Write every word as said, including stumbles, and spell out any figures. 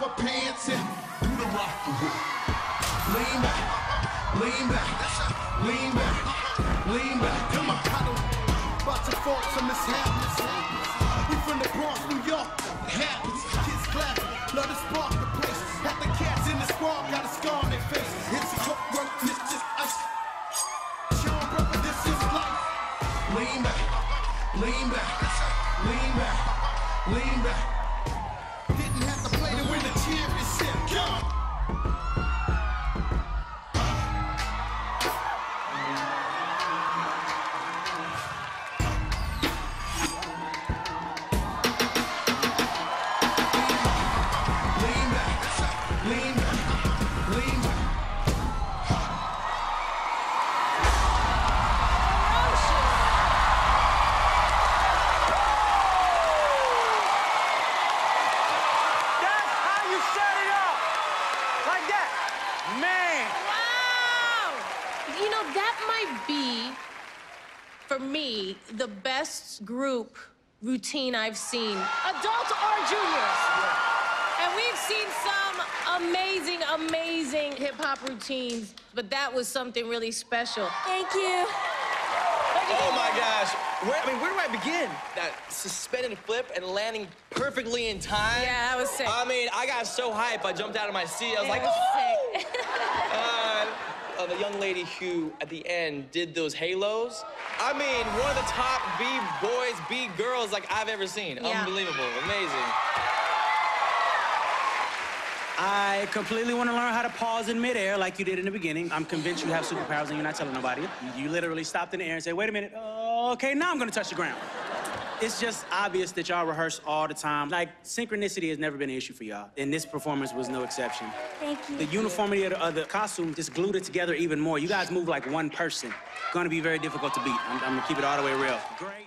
rubber pants and do the rock. Lean back, lean back, lean back, lean back. Come on, about to fall to mishaps. We from the Bronx, New York. Happens, kids clapping, love to spark the place. Half the cats in the squad got a scar on their face. It's a clockwork, it's just us. Show 'em, brother, this is life. Lean back, lean back, lean back, lean back. Didn't have to play to win the championship. Come on. For me, the best group routine I've seen, adults or juniors. And we've seen some amazing, amazing hip-hop routines, but that was something really special. Thank you. Oh my gosh. Where, I mean, where do I begin? That suspend and flip and landing perfectly in time. Yeah, that was sick. I mean, I got so hyped, I jumped out of my seat. I was It like, was oh! sick. uh, uh, the young lady who, at the end, did those halos. I mean, one of the top B-boys, B-girls like I've ever seen. Yeah. Unbelievable, amazing. I completely want to learn how to pause in midair like you did in the beginning. I'm convinced you have superpowers and you're not telling nobody. You, you literally stopped in the air and said, wait a minute, uh, okay, now I'm gonna touch the ground. It's just obvious that y'all rehearse all the time. Like, synchronicity has never been an issue for y'all, and this performance was no exception. Thank you. The uniformity of the, of the costume just glued it together even more. You guys move like one person. Gonna be very difficult to beat. I'm, I'm gonna keep it all the way real. Great.